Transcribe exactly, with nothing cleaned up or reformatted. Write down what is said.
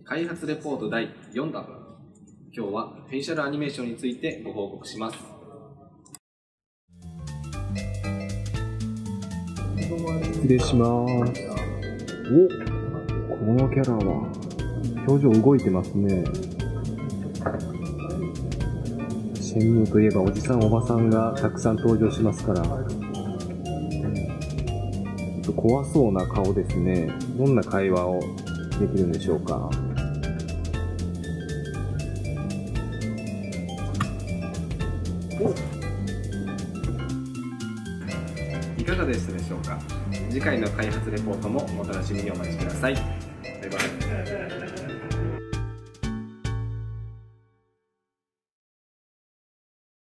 開発レポートだいよんだん。今日はフェイシャルアニメーションについてご報告します。 失礼します。お、このキャラは表情動いてますね。シェンムーといえばおじさんおばさんがたくさん登場しますから、ちょっと怖そうな顔ですね。どんな会話をできるんでしょうか。 いかがでしたでしょうか。次回の開発レポートもお楽しみにお待ちください。バイバイ。